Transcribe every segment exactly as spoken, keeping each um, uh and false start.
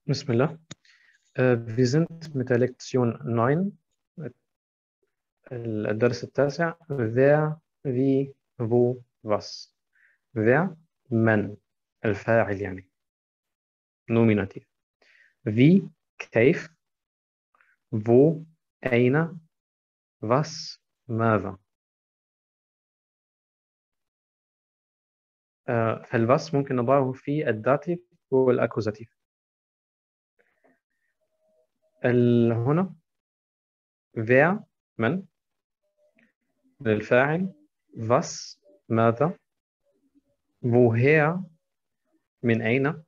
بسم الله. Äh, wir sind mit der Lektion neun, الدرس التاسع. wer, wie, wo, was. wer من الفاعل يعني nominativ. wie كيف. wo أين. was ماذا. آه، فالبس ممكن نضعه في الداتيف والأكوزاتيف. ال- هنا wer من للفاعل. was ماذا. woher من أين.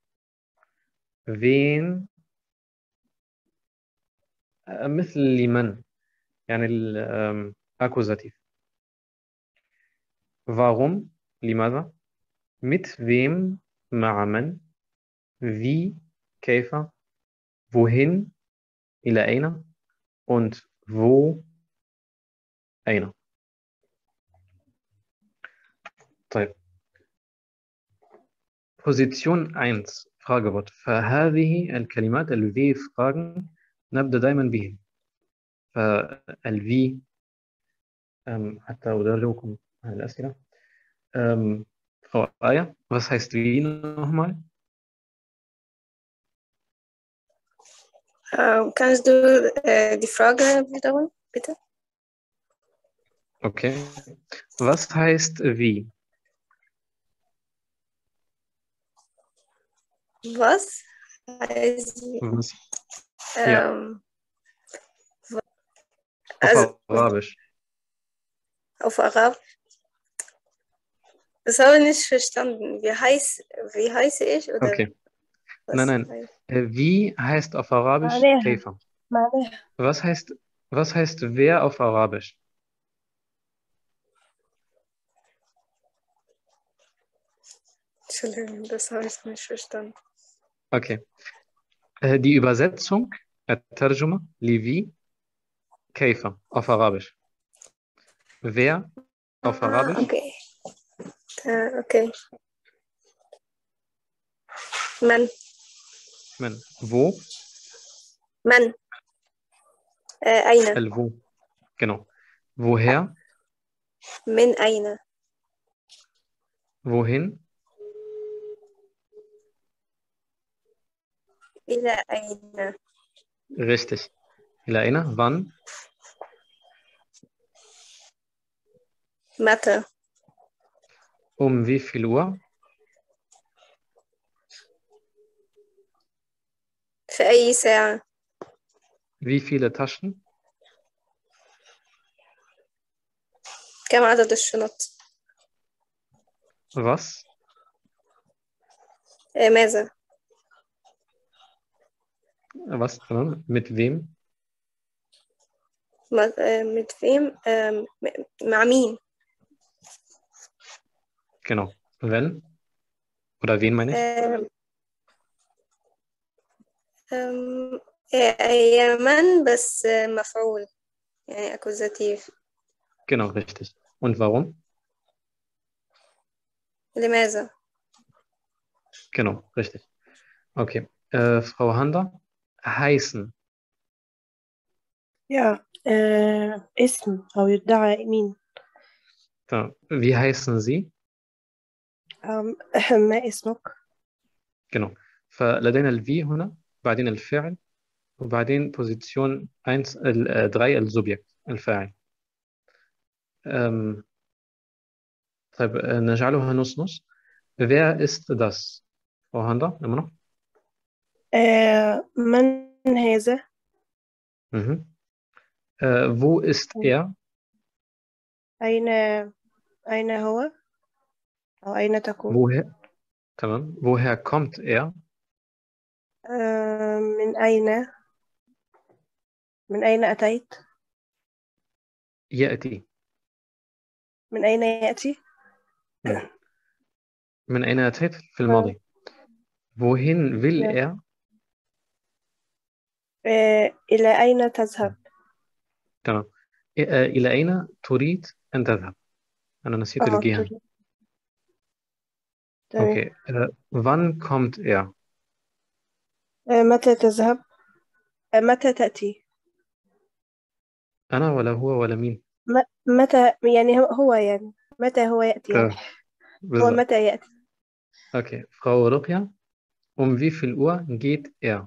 wen آه، مثل لمن يعني الأكوزاتيف. warum لماذا. mit wem مع من. wie كيف. wohin إلى أين. und wo أين. طيب Position eins Fragewort. فهذه الكلمات ال wie Fragen نبدأ دائما بهم. فال wie ähm, حتى أدربكم على الأسئلة. ähm, Frau Aya, was heißt wie nochmal? Ähm, kannst du äh, die Frage wiederholen, bitte? Okay. Was heißt wie? Was heißt wie? Was? Ja, Ähm, auf also Arabisch. auf Arabisch? Das habe ich nicht verstanden. Wie heißt, wie heiße ich oder Okay. was Nein, nein. heißt? Äh, Wie heißt auf Arabisch معناها كيف? معناها Was heißt, was heißt wer auf Arabisch? Entschuldigung, das habe ich nicht verstanden. Okay. Äh, Die Übersetzung, الترجمة لوي كيف auf Arabisch. Wer auf Ah, Arabisch. okay. Äh, okay. من من. Wo. من äh, أين El wo. Genau. Woher. من أين Wohin. إلى أين Richtig. إلى أين. Wann. متى Um wie viel Uhr. في أي ساعة Wie viele Taschen. كم عدد الشنط Was. äh, ماذا Was. تمام. Mit wem. ما- äh, mit wem ähm, م- مع مين Genau. Wenn. Oder wen meine ich? ähm, ähm, هي من بس آه، مفعول يعني أكوزاتيف Genau, richtig. Und warum? لماذا Genau, richtig. Okay. Äh, Frau Handa. Heißen. يا آه اسم أو يدعى مين تمام. Wie heißen Sie? آم، ما اسمك Genau. فلدينا الفي هنا بعدين الفعل وبعدين بوزيشن drei السوبجكت الفاعل. ähm, طيب äh, نجعلها نص نص. Wer ist das? Frau Handa, immer noch? آه من هذا Mhm. Äh, wo ist er? أين أين هو أو أين تكون Woher? تمام. Woher kommt er? آه من أين من أين أتيت يأتي. من أين يأتي مم. من أين أتيت في آه الماضي. Wohin will er? آه إلى أين تذهب تمام. آه، إلى أين تريد أن تذهب؟ أنا نسيت آه الجهة. تريد. تمام Okay. Äh, wann kommt er? آه، متى تذهب؟ آه، متى تأتي؟ أنا ولا هو ولا مين؟ م- متى يعني هو هو يعني متى هو يأتي يعني آه هو بالظبط. متى يأتي؟ Okay, Frau Ruqya, um wie viel Uhr geht er?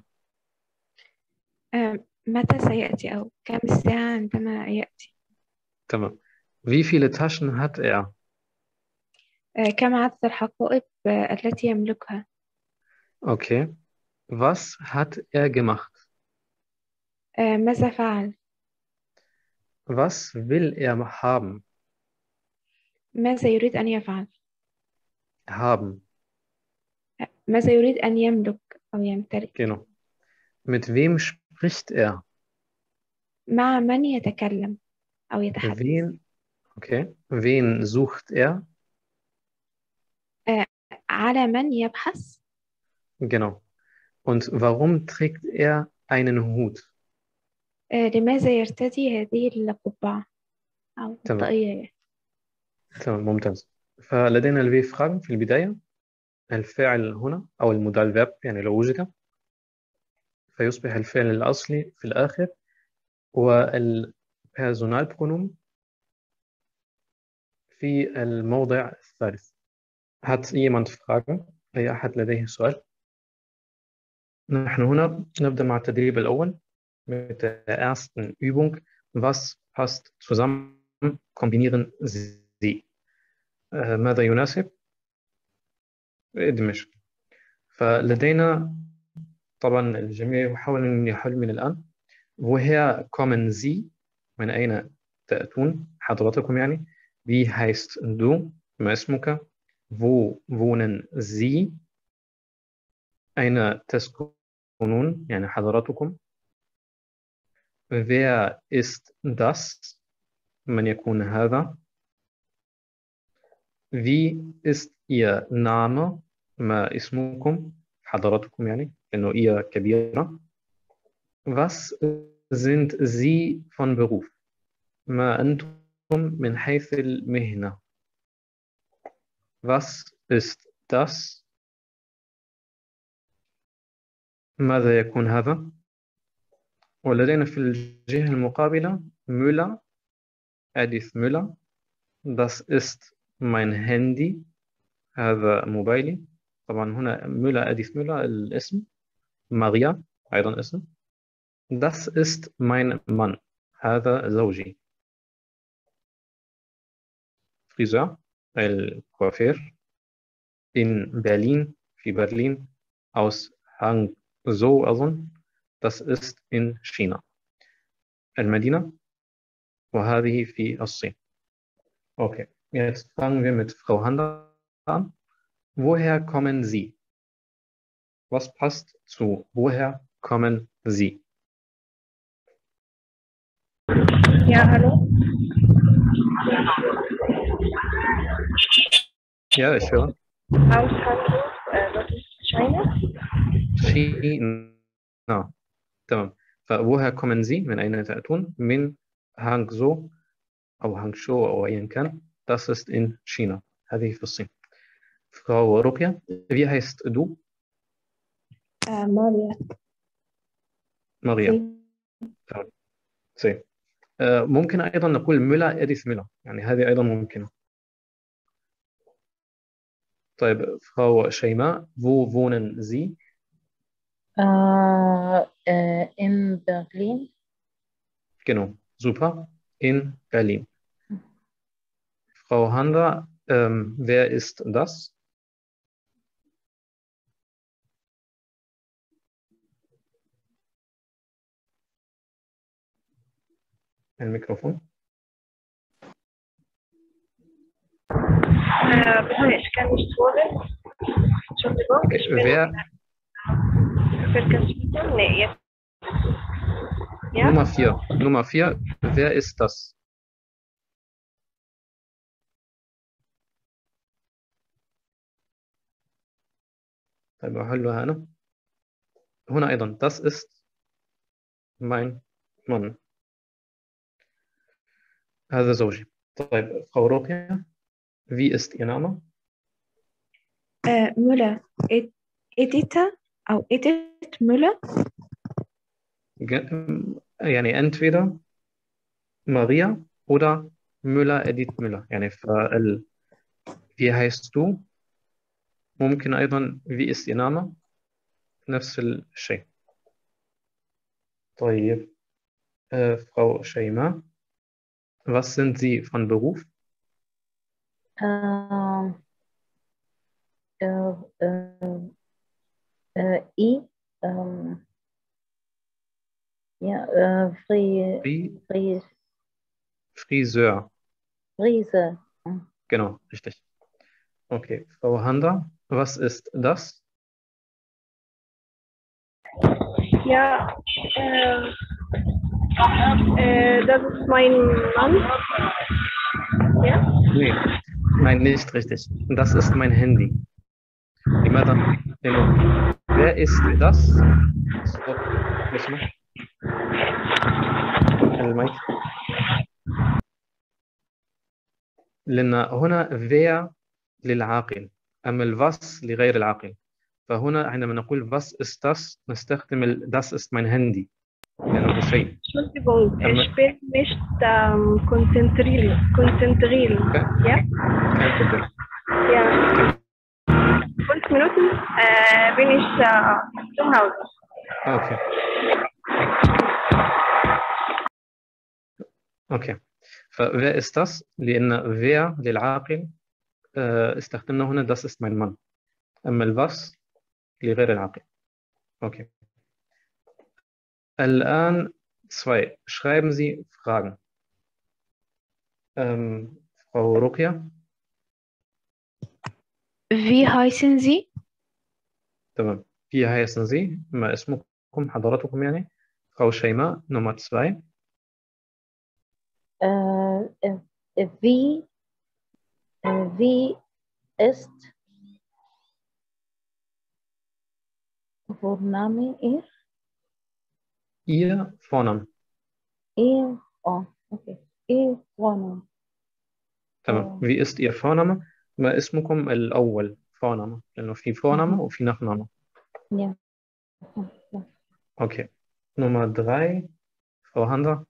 آه، متى سيأتي أو كم الساعة عندما يأتي؟ تمام. Wie viele Taschen hat er? آه، كم عدد الحقائب آه، التي يملكها؟ Okay. Was hat er gemacht? آه، ماذا فعل؟ Was will er haben? ماذا يريد أن يفعل؟ Haben. آه، ماذا يريد أن يملك أو يمتلك؟ Genau. Mit wem spricht er? مع من يتكلم أو يتحدث؟ Wen? Okay. Wen sucht er? آه، على من يبحث؟ Genau. Und warum trägt er einen Hut? آه، لماذا يرتدي هذه القبعة أو تمام. الطاقية؟ تمام ممتاز. فلدينا الفي fragen في البداية. الفاعل هنا أو المودال فيرب يعني لو وجد فيصبح الفعل الأصلي في الآخر، والبيرسونال برونوم في الموضع الثالث. Hat jemand Fragen؟ أي أحد لديه سؤال؟ نحن هنا نبدأ مع التدريب الأول mit der ersten Übung. Was passt zusammen? Kombinieren Sie. äh, ماذا يناسب؟ ادمج. فلدينا طبعا الجميع يحاول أن يحل من الآن. woher kommen Sie؟ من أين تأتون حضرتكم يعني؟ wie heißt du؟ ما اسمك؟ wo wohnen Sie؟ أين تسكنون يعني حضرتكم؟ wer ist das؟ من يكون هذا؟ wie ist Ihr Name؟ ما اسمكم حضرتكم يعني لأنه ihr كبيرة. was sind Sie von Beruf؟ ما أنتم من حيث المهنة. was ist das؟ ماذا يكون هذا؟ ولدينا في الجهة المقابلة Müller، Edith Müller. das ist mein Handy، هذا موبايلي. طبعا هنا Müller Edith Müller الاسم، ماريا أيضا اسم. das ist mein Mann، هذا زوجي. Friseur الكوافير. in Berlin في برلين. aus Hangzhou أظن das ist in China المدينة، وهذه في الصين. Okay, jetzt fangen wir mit Frau Handa an. Woher kommen Sie? Was passt zu woher kommen Sie? Ja, hallo. Ja, ich höre. Aus Hamburg, äh, das ist China. China. تمام. فwoher kommen Sie؟ من أين تأتون؟ من هانغزو أو هانغشو أو أيا كان. Das ist in China. هذه في الصين. Frau Ruqya, wie heißt du؟ آه، ماريا. ماريا. سي. تمام. سي. آه، ممكن أيضا نقول ميلا إديث ميلا، يعني هذه أيضا ممكنة. طيب Frau Scheima, wo wohnen Sie؟ Äh, äh, in Berlin. Genau, super, in Berlin. Frau Handa, ähm, wer ist das؟ Ein Mikrofon. Äh, bitte, ich kann nicht hören. Entschuldigung, Okay, ich bin wer? vergessen. Nee, jetzt. Ja? Nummer vier. Nummer vier, wer ist das؟ طيب أحلها أنا. هنا أيضا das ist mein Mann، هذا زوجي. طيب Frau Ruqya، wie ist Ihr Name؟ آه، ملا. إد- إديتا أو إديت مولر. Ge- يعني entweder Maria oder Müller Edith Müller. يعني فال wie heißt du ممكن أيضا wie ist Ihr Name نفس الشيء. طيب äh, Frau Sheima, was sind Sie von Beruf? Ähm, äh, äh, äh, ich, ähm, ja, äh, Fri, Fri Fri, Friseur. Frise. Hm. Genau, richtig. Okay, Frau Handa, was ist das? Ja, äh, äh, das ist mein Mann. Ja, Nee, nein, nicht richtig. Das ist mein Handy. لماذا؟ لأنه wer ist das؟ Stop. لو سمحت. المايك. لأن هنا wer للعاقل أما الwas لغير العاقل. فهنا عندما نقول was ist das نستخدم ال das ist mein Handy لأنه شيء. Entschuldigung, أما ich bin nicht ähm, konzentrieren. konzentrieren. kein, Ja, kein Problem. ja. Kein, Fünf Minuten äh, bin ich äh, zu Hause. ah, okay. Okay. فwer ist das؟ لأن wer للعاقل آه، استخدمنا هنا das ist mein Mann. أما الwas لغير العاقل. Okay. الآن zwei. Schreiben Sie Fragen. Ähm, Frau Ruqya, Wie heißen Sie? تمام. Wie heißen Sie؟ ما اسمكم حضراتكم يعني؟ Frau Sheima, Nummer zwei. Äh, äh, wie, äh, wie ist Vorname Ihr? Ihr Vorname. Ihr, oh, okay. Ihr Vorname. تمام. Oh, Wie ist Ihr Vorname؟ ما اسمكم الأول Vorname لأنه في Vorname mhm. وفي Nachname. Ja. Ja. Okay. Nummer drei. Frau Handa.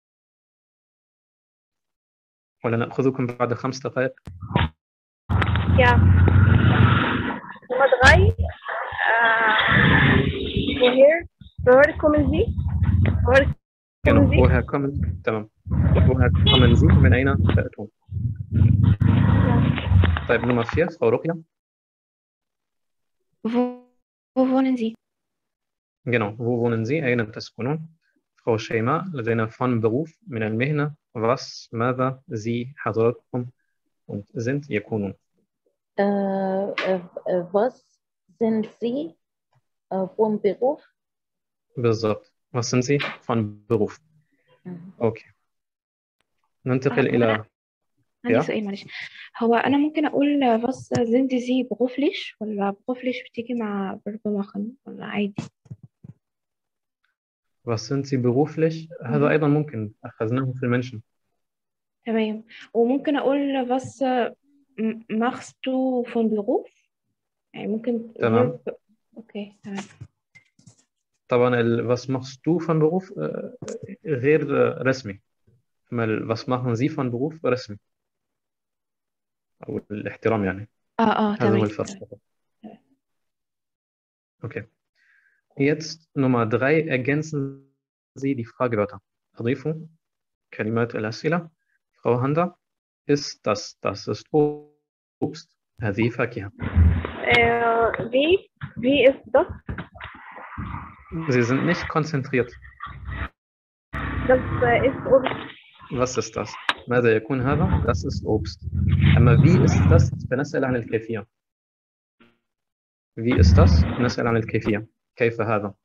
ولا نأخذكم بعد خمس دقائق؟ Ja. Nummer drei. Äh, woher? Woher kommen Sie? Woher genau. kommen Sie? Woher kommen? تمام. woher kommen Sie؟ من أين تأتون؟ Ja. طيب Nummer vier. Frau Ruqya. Wo, wo wohnen Sie? genau. Wo wohnen Sie؟ أين تسكنون؟ Frau Sheima, لدينا von Beruf من المهنة was ماذا Sie حضراتكم und sind يكونون. Äh, äh, äh, was sind Sie äh, vom Beruf? بالضبط. was sind Sie von Beruf. Mhm. okay. ننتقل آه، هو أنا إلى عندي ja. سؤال معلش. هو أنا ممكن أقول was sind Sie beruflich ولا beruflich بتيجي مع verb machen ولا عادي؟ was sind Sie beruflich؟ هذا مهم. أيضا ممكن أخذناه في المنشن. تمام. وممكن أقول was m- machst du von Beruf؟ يعني ممكن تمام. verb. أوكي تمام. طبعا ال was machst du von Beruf آه، غير آه، رسمي. أما ال was machen Sie von Beruf رسمي أو الاحترام يعني. اه اه هذا هو تمام الفرق. تمام. okay. Jetzt Nummer drei. Ergänzen Sie die Fragewörter. أضيفوا كلمات الأسئلة. Frau Handa, ist das, das ist Obst. هذه فاكهة. Äh, wie? Wie ist das? Sie sind nicht konzentriert. Das äh, ist Obst. Was ist das؟ ماذا يكون هذا؟ Das ist Obst. أما wie ist das؟ فنسأل عن الكيفية. Wie ist das؟ نسأل عن الكيفية. كيف هذا؟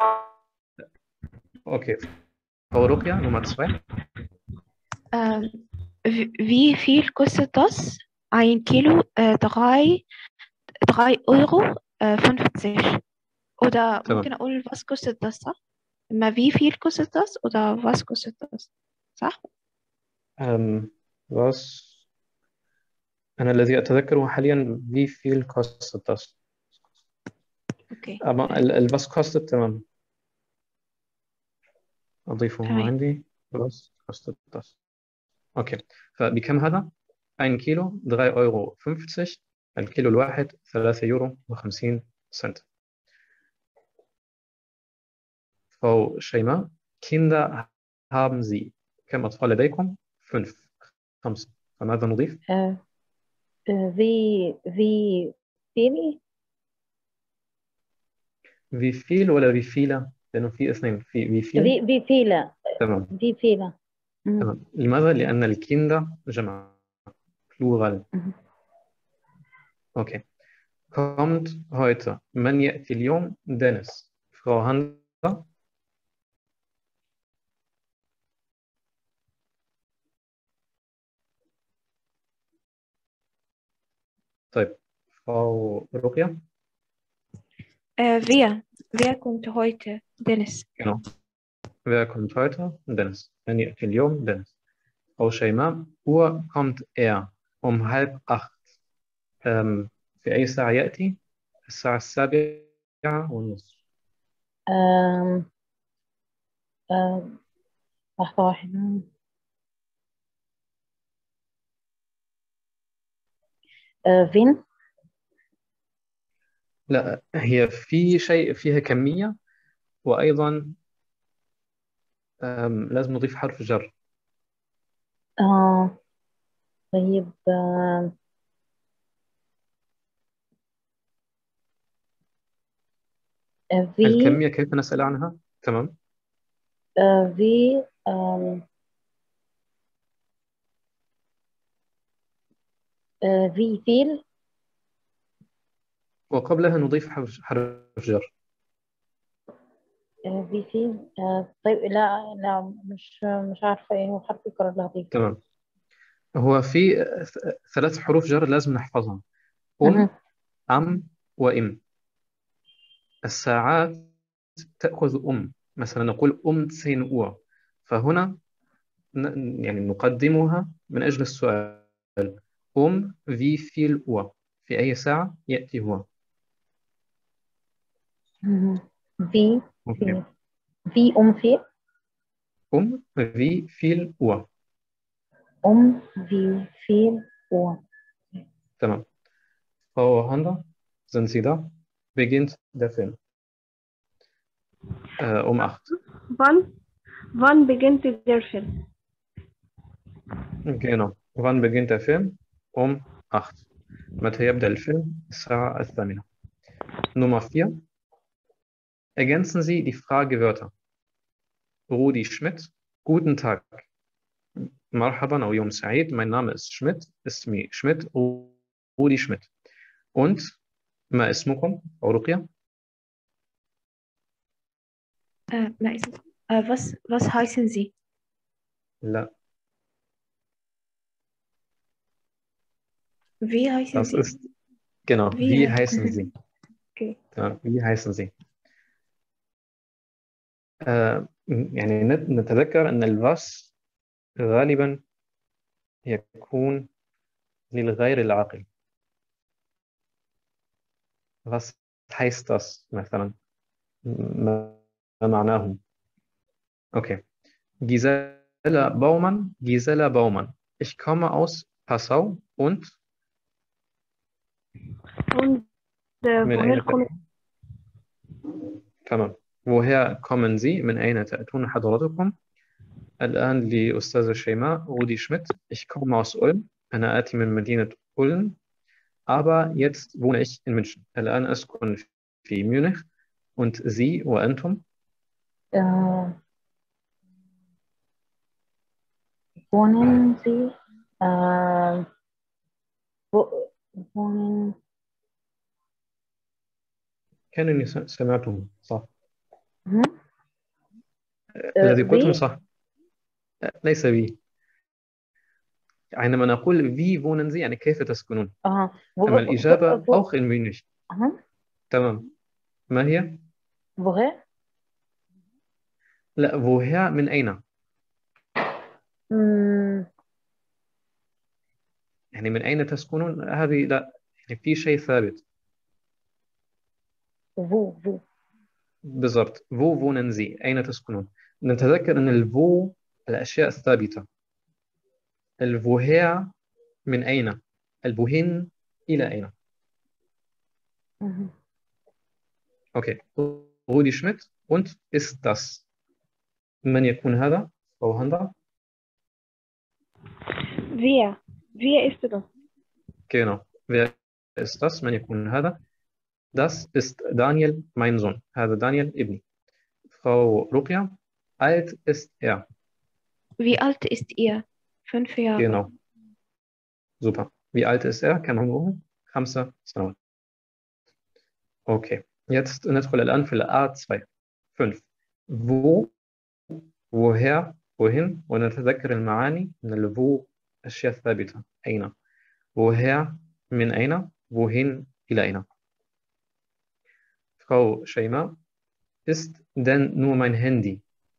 Okay. Frau Ruqya, Nummer zwei. Ähm, w- wie viel kostet das? Ein Kilo, äh, drei, drei Euro, äh, fünfzig. Oder تمام. ممكن أقول was kostet das, صح؟ ما wie viel kostet das oder was kostet das؟ صح؟ Ähm, was أنا الذي أتذكره حاليا wie viel kostet das؟ اوكي aber ال- ال- was kostet تمام أضيفه تمام عندي was kostet das أوكي فبكم هذا؟ ein كيلو drei Euro fünfzig الكيلو الواحد ثلاثة يورو وخمسين سنت Frau شيماء Kinder haben Sie كم أطفال لديكم؟ fünf خمسة فماذا نضيف؟ آه، آه، wie wie viele wie viel ولا wie viele؟ لأنه في اثنين في wie viel wie wie viele تمام wie viele مم. تمام لماذا؟ لأن الكيندا جمع plural مم. okay kommt heute من يأتي اليوم Dennis Frau Handler طيب Frau رقية äh, wer wer kommt heute Dennis genau wer kommt heute Dennis من يأتي اليوم Dennis Frau شيماء Uhr kommt er um halb acht ähm, في أي ساعة يأتي الساعة السابعة والنصف آم، آم، لحظة واحدة آه، فين لا هي في شيء فيها كمية وأيضا أم، لازم نضيف حرف جر آه طيب آه آه، في الكمية كيف نسأل عنها تمام آه، في آم، آه، في فيل وقبلها نضيف حرف حرف جر آه، في فيل آه، طيب لا لا مش مش عارفة ايه هو حرف الجر اللي هضيفه تمام هو في ث- ثلاث حروف جر لازم نحفظهم مهم. أم أم وإم الساعات تأخذ أم مثلا نقول أم تسين أور فهنا ن- يعني نقدمها من أجل السؤال أم في فيل أور في أي ساعة يأتي هو مهم. في أوكي في في أم في أم في فيل أور أم في فيل و تمام Frau Honda, sind Sie da? Beginnt der Film äh, um acht. wann wann beginnt der Film Genau. Wann beginnt der Film? Um acht. متى يبدأ الفيلم؟ الساعة الثامنة. Nummer vier. Ergänzen Sie die Fragewörter. Rudi Schmidt. Guten Tag. مرحبا أو يوم سعيد. Mein Name ist Schmidt. اسمي Schmidt. Rudi Schmidt. Und ما اسمكم؟ أو رقية؟ äh, na, ist, äh, was was heißen Sie لا. wie heißen Das Sie ist, genau. wie Wie heißen heißen Sie? okay Ja, wie heißen Sie? آه يعني نت- نتذكر أن الفاس غالبا يكون للغير العاقل. Was heißt das مثلا؟ ما ما معناه؟ Okay. Gisela Baumann, Gisela Baumann. Ich komme aus Passau und und äh, من woher أين kommt تأتون؟ تمام. woher kommen Sie؟ من أين تأتون حضرتكم؟ الآن لأستاذة شيماء رودي شميت. Ich komme aus Ulm. أنا آتي من مدينة Ulm. Aber jetzt wohne ich in München. الآن أسكن في ميونخ. Und Sie وأنتم؟ آه، wohnen Sie آه، wo- wohnen كأنني س- سمعتم صح. مهم. الذي آه، قلتم في صح. ليس بي. عندما نقول wie wohnen Sie يعني كيف تسكنون. اه أما wo- الإجابة wo- auch in München. أها. تمام. ما هي؟ woher لا woher من أين؟ مم، يعني من أين تسكنون هذه لا يعني في شيء ثابت. wo wo بالضبط. wo wohnen Sie؟ أين تسكنون؟ نتذكر أن الفو الأشياء الثابتة. الwoher من أين؟ الwohin إلى أين؟ mhm. أوكي. رودي شميت und ist das. من يكون هذا أو هذا؟ Wer? Wer ist das? Genau. Wer ist das? من يكون هذا؟ Das ist Daniel, mein Sohn. هذا دانيال ابني. Frau Ruqya, alt ist er. Wie alt ist ihr? Fünf Jahre. Genau. Super. Wie alt ist er؟ كم عمره؟ خمسة سنوات. Okay. Jetzt ندخل الآن في الآ zwei. fünf. Wo, woher, wohin ونتذكر المعاني من الفو أشياء ثابتة. أين؟ woher من أين؟ wohin إلى أين؟ Frau Shaima, ist denn nur mein Handy?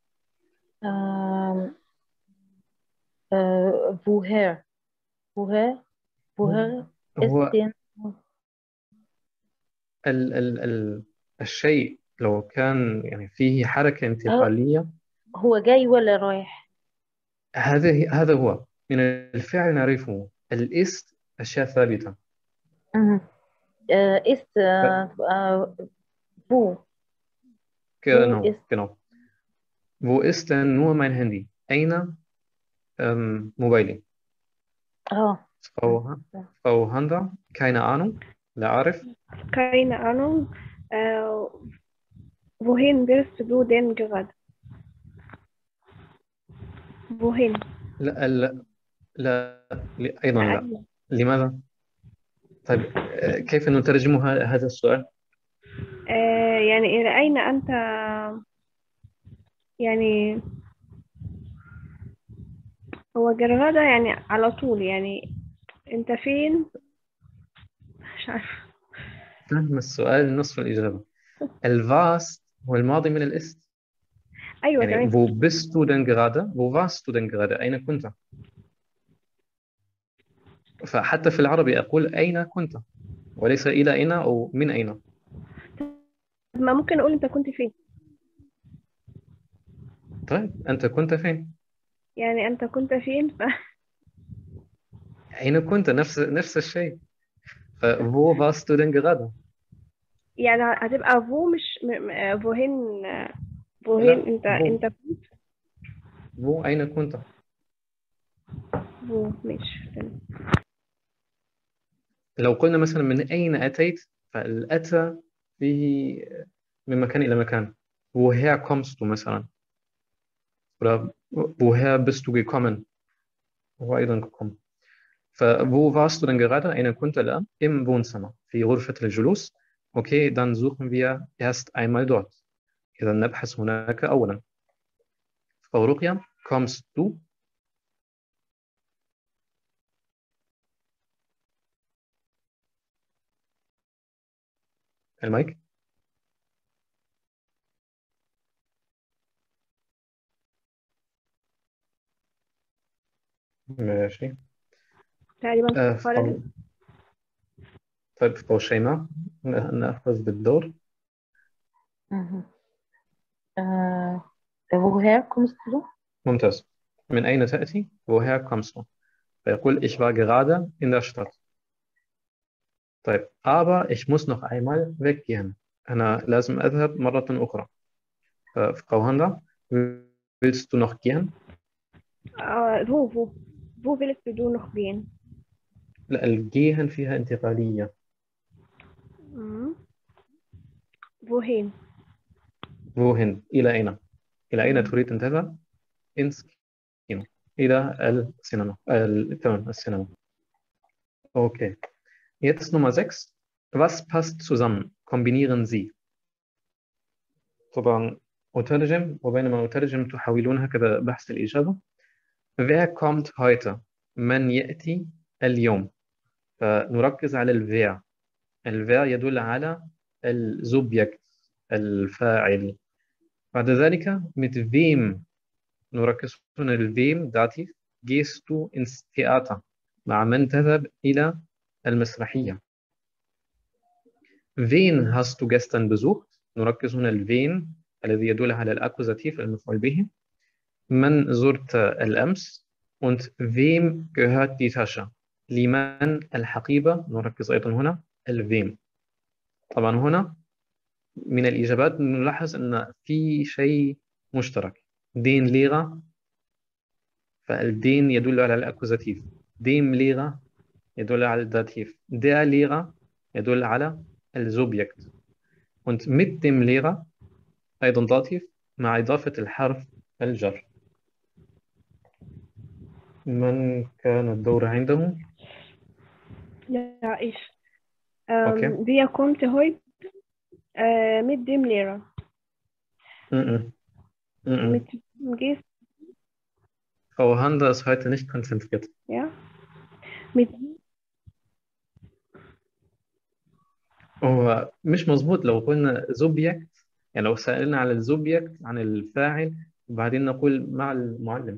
ähm, äh, woher woher woher هو ist denn ال ال ال الشيء لو كان يعني فيه حركة انتقالية هو جاي ولا رايح؟ هذا هذا هو من الفعل نعرفه. الإست أشياء ثابتة. mhm. äh, ist äh, äh, wo genau ist genau wo ist denn nur mein Handy? أين ähm, موبايلي؟ اه Frau, Frau Handa, keine Ahnung, لا أعرف. Keine Ahnung. Äh, wohin willst du denn gerade? Wohin? لا لا لا لا- أيضا لا. لأين؟ لماذا؟ طيب آه، كيف نترجم ه- هذا السؤال؟ آه، يعني إلى أين أنت يعني هو جرغدة يعني على طول يعني أنت فين؟ مش عارفة. فهم السؤال نصف الإجابة. الفاست هو الماضي من الإست. أيوة يعني تمام. wo bist du denn gerade? Wo warst du denn gerade? أين كنت؟ فحتى في العربي أقول أين كنت وليس إلى أين أو من أين. ما ممكن أقول أنت كنت فين؟ طيب أنت كنت فين؟ يعني أنت كنت فين؟ ف... أين كنت؟ نفس نفس الشيء. ف wo warst du denn gerade؟ يعني هتبقى فو مش م... م... فوهين فوهين لا أنت wo أنت كنت wo أين كنت؟ فو مش تمام. لو قلنا مثلا من أين أتيت فالأتى فيه من مكان إلى مكان. woher kommst du مثلا؟ oder woher bist du gekommen؟ هو أيضا gekommen. فwo warst du denn gerade? أين كنت الآن؟ Im Wohnzimmer في غرفة الجلوس. Okay, dann suchen wir erst einmal dort. إذا نبحث هناك أولا. Frau Ruqya, kommst du؟ المايك. ماشي. تقريبا آه، خالد. Frau طيب Frau شيماء نأخذ بالدور. mhm. äh, woher kommst du؟ ممتاز. من أين تأتي؟ woher kommst du؟ فيقول ich war gerade in der Stadt. طيب aber ich muss noch einmal weggehen. أنا لازم أذهب مرة أخرى. Frau Handa, willst du noch gehen؟ آه فو فو فو willst du noch gehen؟ لا الجيهن فيها انتقالية. مم. wohin؟ wohin إلى أين؟ إلى أين مم. تريد أن تذهب؟ ins Kino. إلى السينما. ال- تمام السينما. Okay. Jetzt Nummer sechs. Was passt zusammen? Kombinieren Sie. طبعا أترجم وبينما أترجم تحاولون هكذا بحث الإجابة. Wer kommt heute؟ من يأتي اليوم؟ فنركز على الفير. الفير يدل على الزوبجكت الفاعل. بعد ذلك mit wem نركز هنا الفيم داتيف. gehst du ins Theater؟ مع من تذهب إلى المسرحية. wen hast du gestern besucht؟ نركز هنا الفين الذي يدل على الأكوزاتيف المفعول به. من زرت الأمس؟ und wem gehört die Tasche؟ لمن الحقيبة؟ نركز أيضا هنا الwem. طبعا هنا من الإجابات نلاحظ أن في شيء مشترك. den Lehrer، فالدين يدل على الأكوزاتيف. dem Lehrer يدل على الداتيف. der Lehrer يدل على الزوبجكت. und mit dem Lehrer أيضا داتيف مع إضافة الحرف الجر. من كان الدور عنده؟ Ja, ich. Okay. Ähm, wir kommt heute äh, mit dem Lehrer. Mhm. Mhm. Mit gehst, Frau Handa ist heute nicht konzentriert. ja? Mit هو مش مظبوط لو قلنا زوبيكت، يعني لو سألنا على الزوبيكت عن الفاعل وبعدين نقول مع المعلم.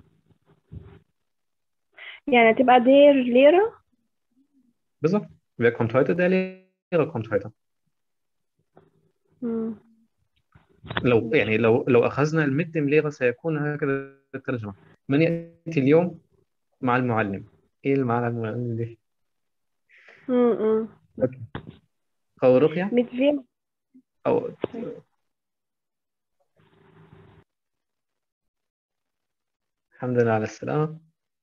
يعني تبقى der Lehrer. بالظبط. Wer kommt heute? Der Lehrer kommt heute. Hm. لو يعني لو لو أخذنا المتم ليرة سيكون هكذا الترجمة. من يأتي اليوم مع المعلم؟ إيه المعنى المعلم دي؟ Hm, hm. أوكي. أو رقية Mit wem? أو الحمد لله على السلامة.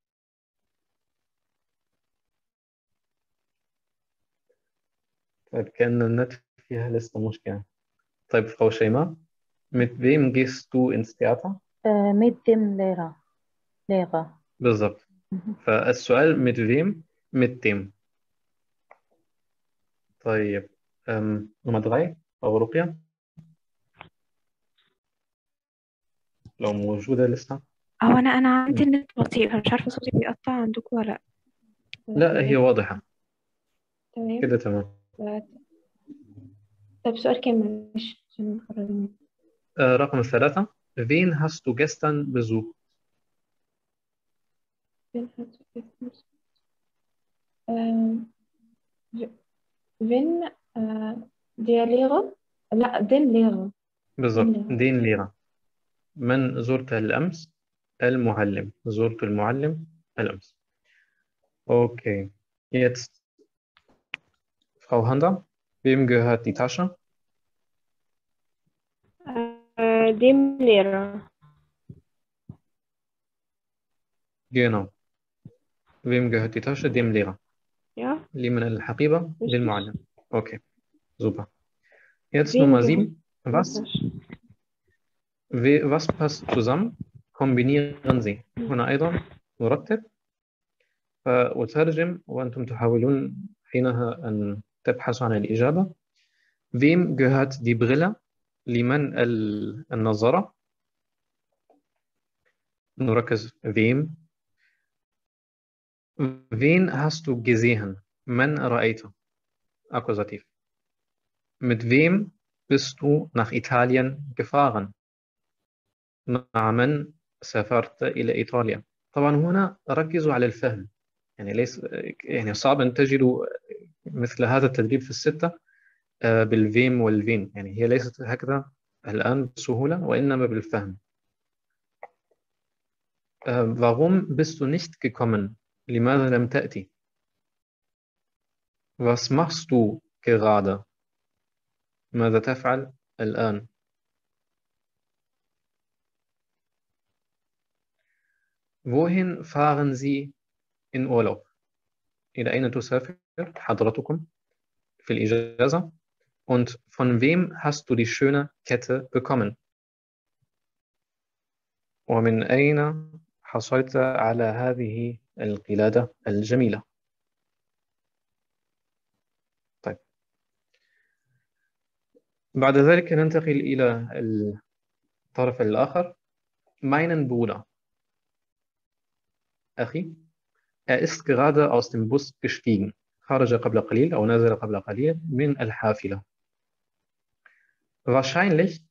طيب كأن النت فيها لسه مشكلة. طيب Frau شيماء، mit wem gehst du ins Theater؟ آه، mit dem Lehrer. Lehrer. بالظبط. Mhm. فالسؤال mit wem؟ mit dem. طيب أم... نمرة drei أو رقية لو موجودة لسه. هو انا انا عندي النت بطيء، فمش عارفه صوتي بيقطع عندكم ولا لا. لا هي واضحة تمام. كده تمام. طيب سؤال كام معلش عشان نخرج. آه رقم ثلاثة. wen hast du gestern besucht؟ wenn äh, der Lehrer لا den Lehrer بالظبط den Lehrer. den Lehrer. من زرت الأمس؟ المعلم. زرت المعلم الأمس. Okay. Jetzt Frau Handa, wem gehört die Tasche؟ Äh, dem Lehrer. Genau. Wem gehört die Tasche؟ dem Lehrer. Ja? لمن الحقيبة؟ Richtig. للمعلم. Okay. Super. Jetzt Wem Nummer gehört sieben. Was, die Tasche? we- was passt zusammen؟ kombinieren Sie. هنا أيضا نرتب وترجم وأنتم تحاولون حينها أن تبحثوا عن الإجابة. Wem gehört die Brille؟ لمن ال- النظارة؟ نركز wem. Wen hast du gesehen؟ من رأيته؟ Akkusativ. Mit wem bist du nach Italien gefahren؟ مع من سافرت إلى إيطاليا؟ طبعا هنا ركزوا على الفهم، يعني ليس يعني صعب أن تجدوا مثل هذا التدريب في الستة بالفيم والفين، يعني هي ليست هكذا الآن بسهولة وإنما بالفهم. Warum bist du nicht gekommen؟ لماذا لم تأتي؟ Was machst du gerade؟ ماذا تفعل الآن؟ Wohin fahren Sie in Urlaub؟ إلى أين تسافر حضرتكم في الإجازة؟ Und von wem hast du die schöne Kette bekommen؟ ومن أين حصلت على هذه القلادة الجميلة؟ طيب بعد ذلك ننتقل إلى الطرف الآخر. meinen Bruder. أخي. Er ist gerade aus dem Bus gestiegen. خرج قبل قليل أو نزل قبل قليل من الحافلة. Wahrscheinlich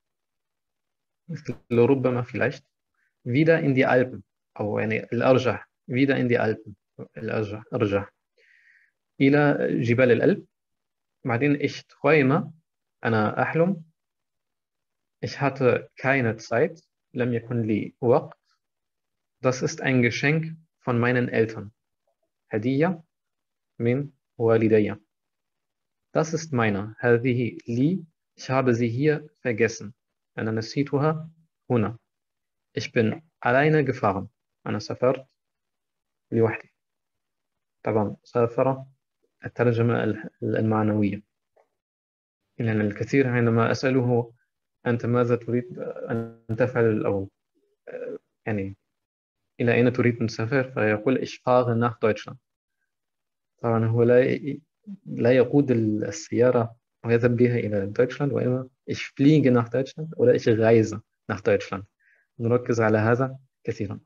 ربما vielleicht wieder in die Alpen أو يعني الأرجح wieder in die Alpen الأرجح أرجح إلى جبال الألب. بعدين ich träume, أنا أحلم. Ich hatte keine Zeit, لم يكن لي وقت. Das ist ein Geschenk von meinen Eltern. هدية من والدي. Das ist meine. هذه لي. Ich habe sie hier vergessen. أنا نسيتها هنا. Ich bin alleine gefahren. أنا سافرت لوحدي. طبعا سافر الترجمة المعنوية. لأن الكثير عندما أسأله أنت ماذا تريد أن تفعل أو يعني إلى أين تريد أن تسافر فيقول ich fahre nach Deutschland. طبعا هو لا لا يقود السيارة ويذهب بها إلى دويتشلاند وإنما ich fliege nach Deutschland oder ich reise nach Deutschland. نركز على هذا كثيرا.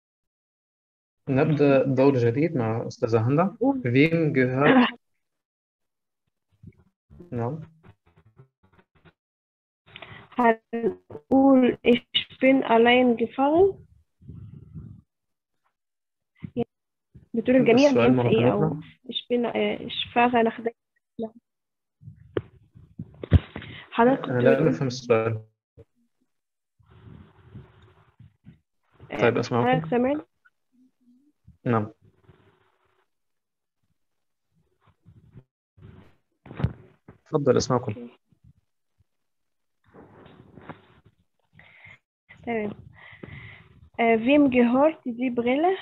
نبدأ دور جديد مع أستاذة هندا. Wem gehört نعم هنقول ich bin allein gefahren. بتقول الجميع السؤال بينفع مرة ايه او أخرى. ich bin ich fahre nach Deutschland. حضرتك أنا لا أفهم السؤال. طيب أسمعكم. حضرتك سامعني؟ نعم. تفضل أسمعكم. تمام. Wem gehört die Brille؟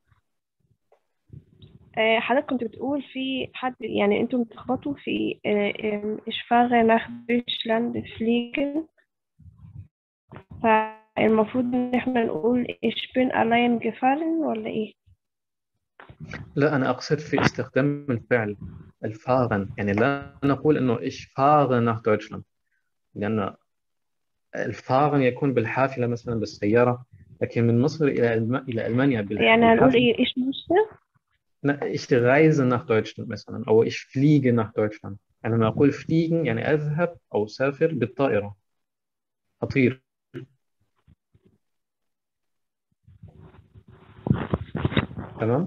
حضرتك كنت بتقول في حد يعني انتم بتخبطوا في ich fahre nach Deutschland fliegen، فالمفروض ان احنا نقول ich bin allein gefahren ولا ايه؟ لا أنا أقصد في استخدام الفعل الفارن، يعني لا نقول إنه ich fahre nach Deutschland، لأن الفارن يكون بالحافلة مثلا بالسيارة، لكن من مصر إلى ألم... إلى ألمانيا بالح... يعني هنقول بالحافلة. ايه ich musste؟ Ich reise nach Deutschland مثلا أو ich fliege nach Deutschland. يعني لما أقول fliegen يعني أذهب أو سافر بالطائرة، أطير. تمام.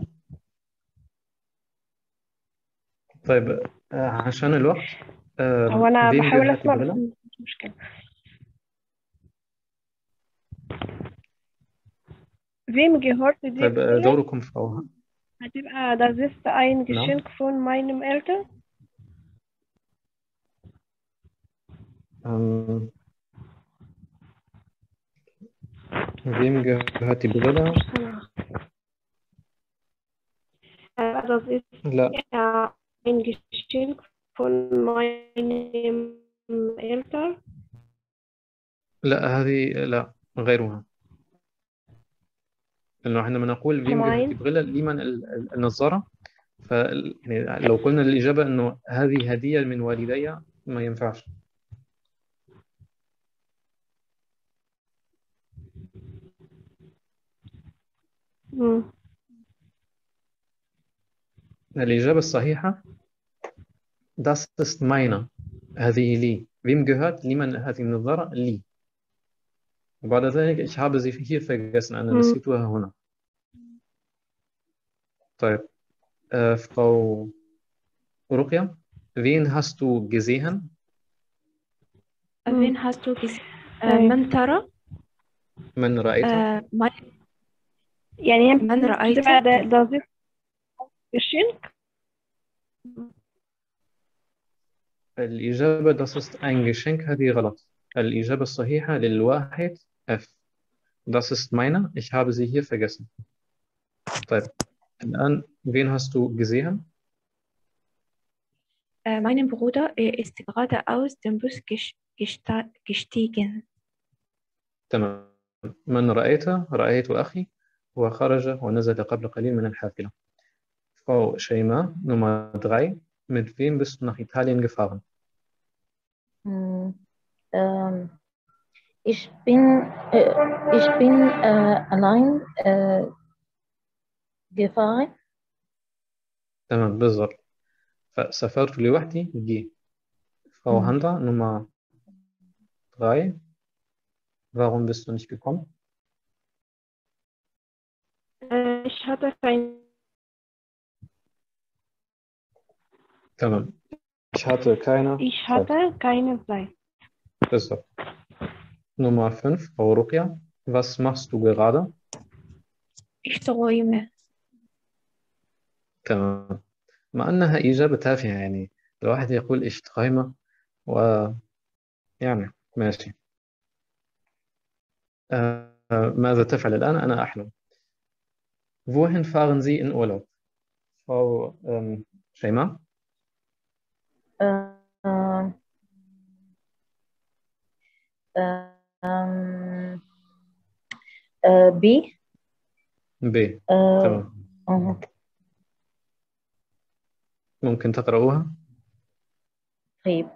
طيب آه، عشان الوقت آه، هو انا wem بحاول gehört die اسمع بس Brille؟ مش مشكلة. Wem gehört die طيب آه، Brille؟ دوركم فوق. هتبقى das ist ein نعم. Geschenk von meinem Eltern. Ähm, wem gehört die Brille؟ Das ist لا ja ein Geschenk von meinem Eltern. لا هذه لا غيرها، لأنه عندما نقول wem gehört die كمان Brille لمن ال- ال- النظارة، ف يعني لو قلنا الإجابة إنه هذه هدية من والدي ما ينفعش. مم. الإجابة الصحيحة das ist meine، هذه لي. wem gehört لمن هذه النظارة لي. وبعد ذلك ich habe sie hier vergessen، أنا مم. نسيتها هنا. طيب äh, Frau رقية wen hast du gesehen؟ wen hast du gesehen؟ آه، طيب. من ترى؟ من رأيته؟ آه، من يعني هي من رأيت؟ بتبقى ده das ist Geschenk. الإجابة das ist ein Geschenk، هذه غلط. الإجابة الصحيحة للواحد F. Das ist meine، ich habe sie hier vergessen. طيب الآن wen hast du gesehen؟ Äh, mein Bruder äh, ist gerade aus dem Bus ges- gesta- gestiegen. تمام. من رأيته؟ رأيت أخي هو خرج ونزل قبل قليل من الحافلة. Frau Schema Nummer drei. Mit wem bist du nach Italien gefahren؟ Mm, ähm, ich bin, äh, ich bin äh, allein äh, gefahren. تمام بالضبط. فسافرت لوحدي جي. Frau Mm. Handa Nummer drei. Warum bist du nicht gekommen؟ Ich hatte kein تمام. Ich hatte keine Ich Zeit. hatte keine Zeit. بالظبط. Nummer fünf, Frau Ruqya. Was machst du gerade? Ich träume. تمام. مع أنها إجابة تافهة يعني الواحد يقول إيش تräume ويعني ماشي. آه ماذا تفعل الآن؟ أنا أحلم. Wohin fahren Sie in Urlaub? Frau ähm, Şeyma? آه، آه، آم، آه، بي B. آه، تمام. آه، ممكن تقرأوها؟ طيب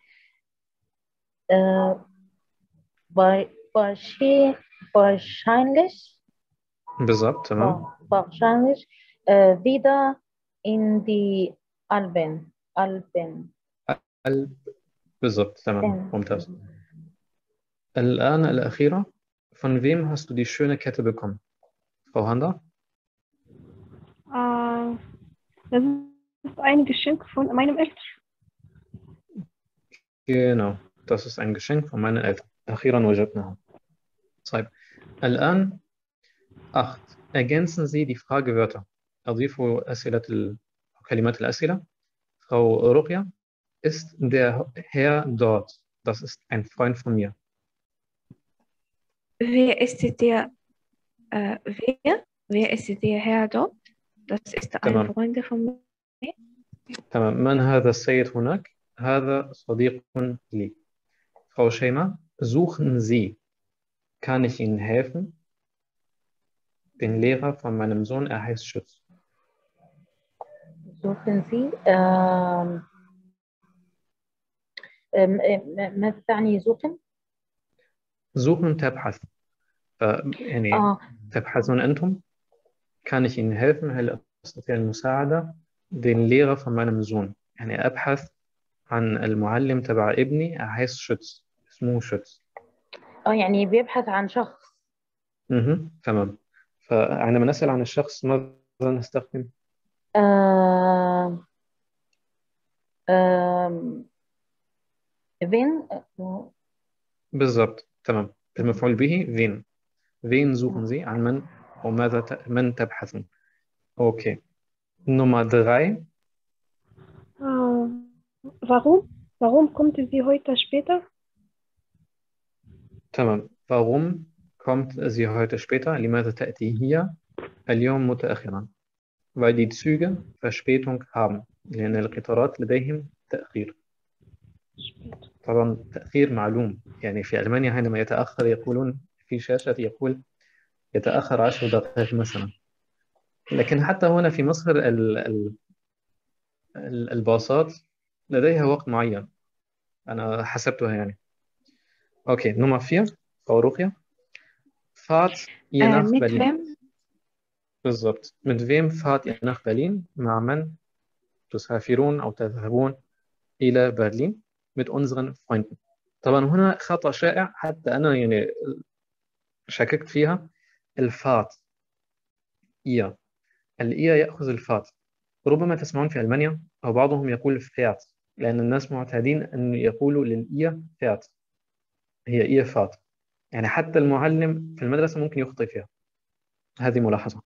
آه، wa- wahrscheinlich wahrscheinlich بالظبط تمام. wa- wahrscheinlich äh, wieder in die Alpen Alpen قلب بالظبط تمام Alpen. ممتاز. الآن الأخيرة. Von wem hast du die schöne Kette bekommen? Frau Handa? Äh, das ist ein Geschenk von meinem Eltern. Genau, das ist ein Geschenk von meinen Eltern. أخيرا وجدناها. طيب الآن acht. Ergänzen Sie die Fragewörter. أضيفوا أسئلة ال... كلمات الأسئلة. Frau Ruqya, ist der Herr dort? Das ist ein Freund von mir. Wer ist der, äh, wer? Wer ist der Herr dort? Das ist ein تمام Freund von mir. تمام. من هذا السيد هناك؟ هذا صديق لي. Frau Şeyma, suchen Sie. Kann ich Ihnen helfen? Den Lehrer von meinem Sohn, er heißt Schütz. suchen Sie ähm, ähm, äh, ماذا تعني suchen؟ Suchen تبحث. ف- يعني آه تبحثون أنتم. Kann ich Ihnen helfen? هل أستطيع المساعدة؟ Den Lehrer von meinem Sohn. يعني أبحث عن المعلم تبع ابني er heißt Schütz. اسمه شütz. آه يعني بيبحث عن شخص. مهم. تمام. فعندما نسأل عن الشخص ماذا نستخدم؟ آه آه wen بالضبط تمام. المفعول به wen. Wen suchen Sie? عن من أو ماذا ت... من تبحثون؟ Okay. Nummer drei. Äh, warum? Warum kommt sie heute später? تمام. Warum kommt sie heute später? لماذا تأتي هي اليوم متأخرا؟ weil die Züge Verspätung haben. لأن القطارات لديهم تأخير. طبعا تأخير معلوم. يعني في ألمانيا عندما يتأخر يقولون في شاشة يقول يتأخر عشر دقائق مثلا. لكن حتى هنا في مصر ال ال ال الباصات لديها وقت معين. أنا حسبتها يعني. أوكي. نمرة vier. Frau Ruqya. Fahrt ihr Äh, nach mit Berlin? wem? بالضبط. mit wem fahrt ihr nach Berlin? مع من تسافرون أو تذهبون إلى برلين؟ mit unseren Freunden. طبعا هنا خطأ شائع حتى أنا يعني شككت فيها. الفات إيا الإيا يأخذ الفات. ربما تسمعون في ألمانيا أو بعضهم يقول فات لأن الناس معتادين أن يقولوا للإيا فات. هي إيا فات. يعني حتى المعلم في المدرسة ممكن يخطئ فيها. هذه ملاحظة.